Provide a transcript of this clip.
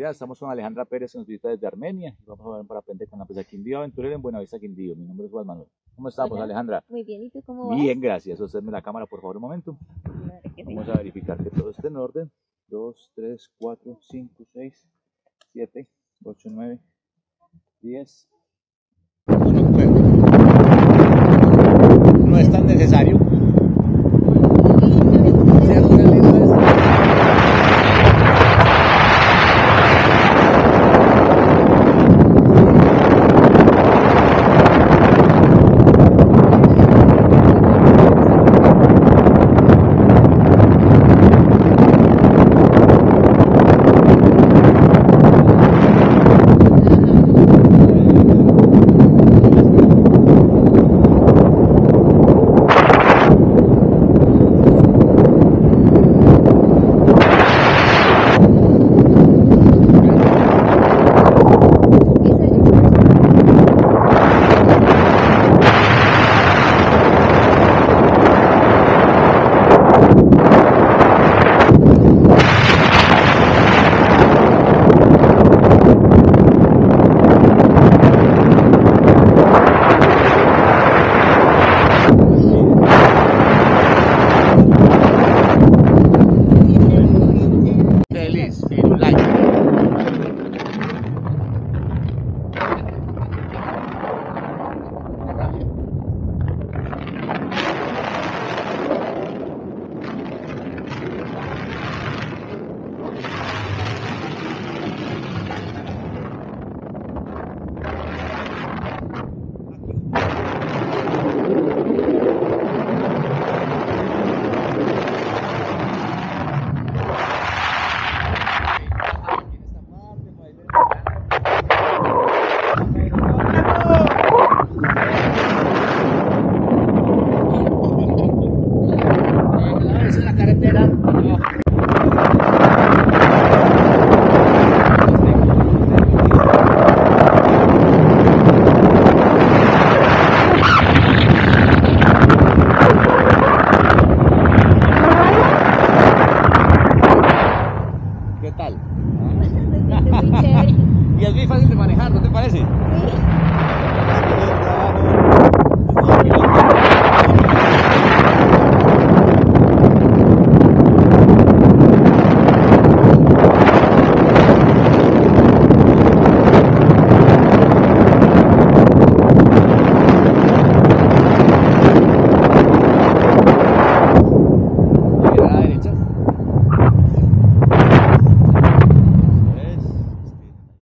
buenas, estamos con Alejandra Pérez, que nos visita desde Armenia. Vamos a ver para aprender con la empresa Quindío Aventurera en Buenavista Quindío. Mi nombre es Juan Manuel. ¿Cómo estamos, Hola, Alejandra? muy bien, ¿y tú cómo vas? Bien, gracias. Sostenme la cámara, por favor, un momento. Claro que sí. Vamos a verificar que todo esté en orden. 2, 3, 4, 5, 6, 7, 8, 9, 10. 1, 9.